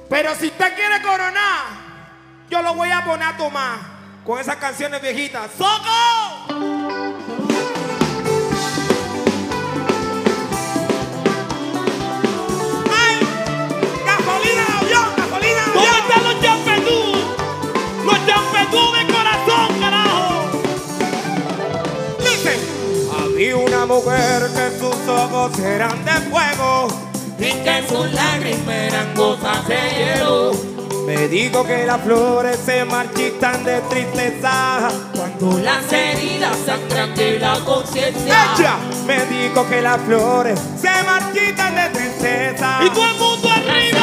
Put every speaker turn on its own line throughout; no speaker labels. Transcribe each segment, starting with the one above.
Pero si usted quiere coronar, yo lo voy a poner a tomar con esas canciones viejitas. ¡Soco! Y una mujer que sus ojos eran de fuego
y que sus lágrimas eran gotas de hielo.
Me dijo que las flores se marchitan de tristeza
cuando las heridas sangran de la conciencia.
¡Echa! Me dijo que las flores se marchitan de tristeza.
Y todo el mundo arriba.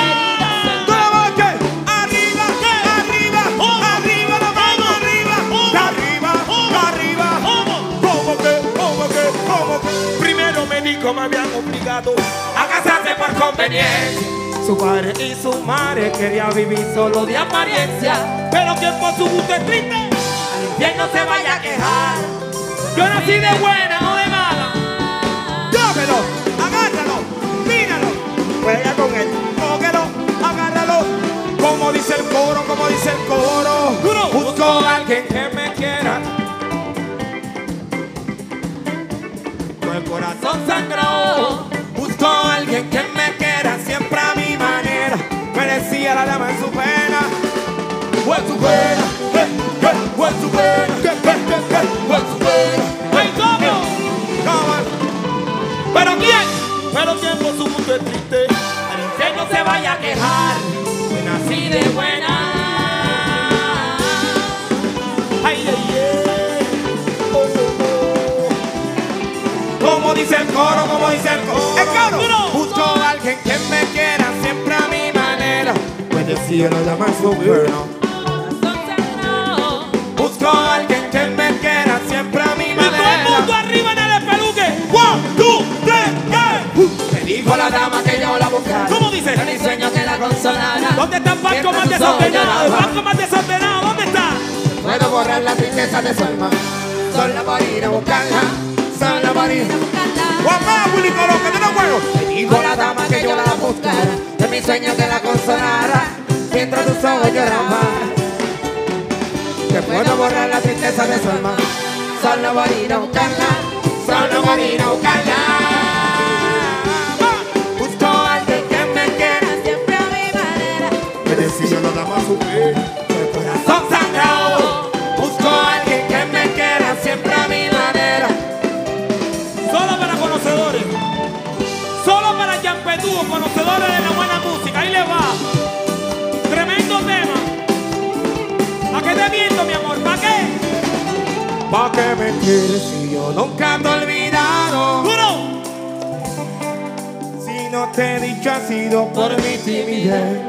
Me habían obligado a casarse por conveniencia. Su padre y su madre querían vivir solo de apariencia, pero que por su gusto es triste, al infierno se vaya a quejar. Yo nací de buena, no de mala. Llámelo, agárralo, míralo, juega con él, cógelo, agárralo. Como dice el coro, como dice el coro. Busco a alguien que me quiera. El corazón sangró. Busco a alguien que me quiera siempre a mi manera. Me decía la dama en su pena. O en su pena, o en su pena, o en su pena.
¡Ay, cómo!
¿Pero quién? Pero quién por su gusto es triste,
al infierno se vaya a quejar. Fue nací de buena.
Ay, ay, ay. Como dice el coro, como dice el coro. ¡El coro! Busco a alguien que me quiera siempre a mi manera. Pues el cielo llama su bueno. Busco a alguien que me quiera siempre a mi manera.
Y todo el mundo arriba en el espeluque.
1, 2, 3,
me dijo la dama que yo la buscara.
¿Cómo dice?
Era mi sueño que la consolara.
¿Dónde está el banco más desordenado? El banco más desordenado, ¿dónde está?
Puedo borrar la tristeza de su alma. Solo por ir a buscarla. Solo por ir a buscarla.
¡Guapá, público, lo que no lo juego!
Me dijo la dama que yo la buscara. De mi sueño que la consolara. Mientras tus ojos lloraban. Que puedo borrar la tristeza de su alma. Solo por ir a buscarla. Solo por ir a buscarla. Busco a alguien que me quiera siempre a mi manera.
Me decía la dama su fe.
El corazón sangrado. Busco a alguien que me quiera siempre a mi manera.
Solo para conocedores. Solo para Yampetú, conocedores de la buena música. Ahí les va. Tremendo tema. ¿Para qué te miento, mi amor? ¿Para qué? ¿Para qué mentir si yo nunca te he olvidado? ¡Duro! Si no te he dicho ha sido por mi timidez.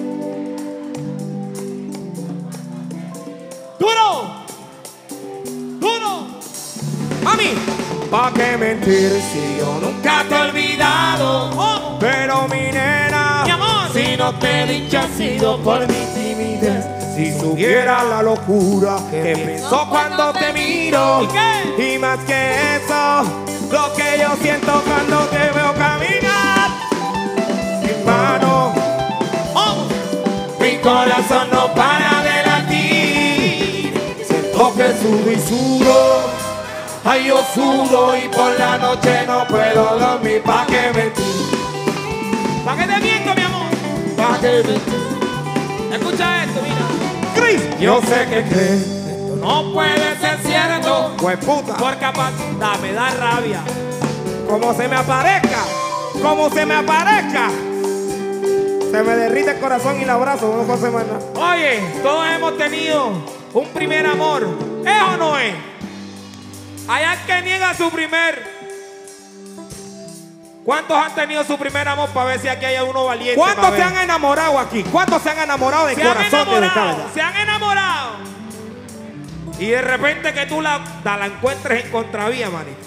¡Duro! ¡Duro! ¡Mami! ¿Pa' qué mentir si yo nunca te he olvidado? Oh. Pero mi nena, mi amor, si no te he dicho ha sido por mi timidez. Si supiera la locura que pensó cuando te miro. ¿Y qué? Y más que eso, lo que yo siento cuando te veo caminar. En vano, oh. Mi corazón no para de latir. Siento que subo y sudo. Ay, yo sudo y por la noche no puedo dormir. ¿Pa' qué mentir? ¿Pa' qué te miento, mi amor? ¿Pa' qué mentir? Escucha esto, mira. Chris, yo sé que crees. Esto no puede ser cierto. Pues puta. Porque me da rabia. Como se me aparezca. Como se me aparezca. Se me derrite el corazón y el abrazo. No puedo hacer más nada. Oye, todos hemos tenido un primer amor. ¿Es o no es? Hay alguien que niega su primer. ¿Cuántos han tenido su primer amor para ver si aquí hay uno valiente? ¿Cuántos se han enamorado aquí? ¿Cuántos se han enamorado de corazón de verdad? Se han enamorado. Y de repente que tú la encuentres en contravía, manito.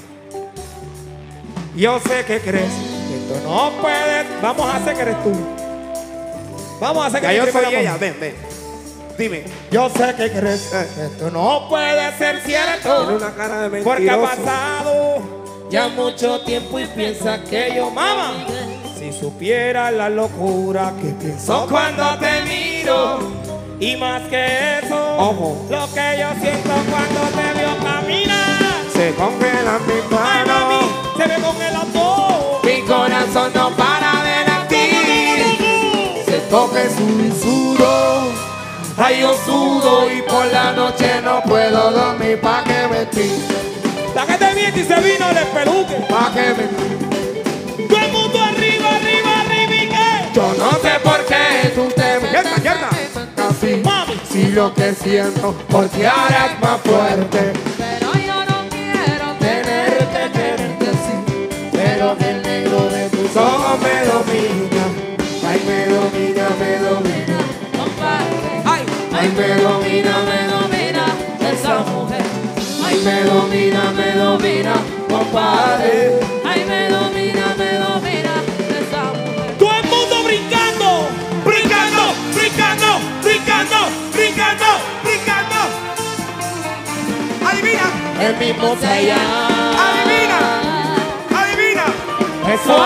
Yo sé que crees que esto no puede. Vamos a hacer que eres tú. Vamos a hacer que yo soy ella. Ven, ven. Dime. Yo sé que crees que esto no puede ser cierto. Tiene una cara de mentiroso. Porque ha pasado ya mucho tiempo y piensa que yo, mamá, si Si supiera la locura que pienso cuando te miro. Y más que eso,
ojo,
lo que yo siento cuando te veo caminar.
se congelan mis
Ay,
manos.
mami, se me congela todo.
Mi corazón no para de latir. Se toque su sudo. Ay, yo sudo y por la noche no puedo dormir. Pa' que mentir,
La que te miente y se vino el espeluque.
pa' que mentir.
Todo el mundo arriba, arriba, arriba y qué.
Yo no sé por qué tú te
Yerna, yerna.
así.
Mami.
Si lo que siento por ti ahora es más fuerte.
Pero yo no quiero
Tenerte, quererte así. Pero el negro de tus ojos me domina. Ay, me domina, me domina.
compadre.
Ay,
Ay, me domina,
Me domina esa mujer.
Ay, me domina, compadre.
Ay, me domina esa mujer.
todo el mundo brincando. Brincando, brincando, brincando, brincando, brincando. Adivina,
El mismo se llama.
adivina, adivina.
Eso.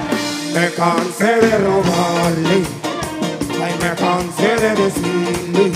Me cansé de robarle. Ay, me cansé de decirle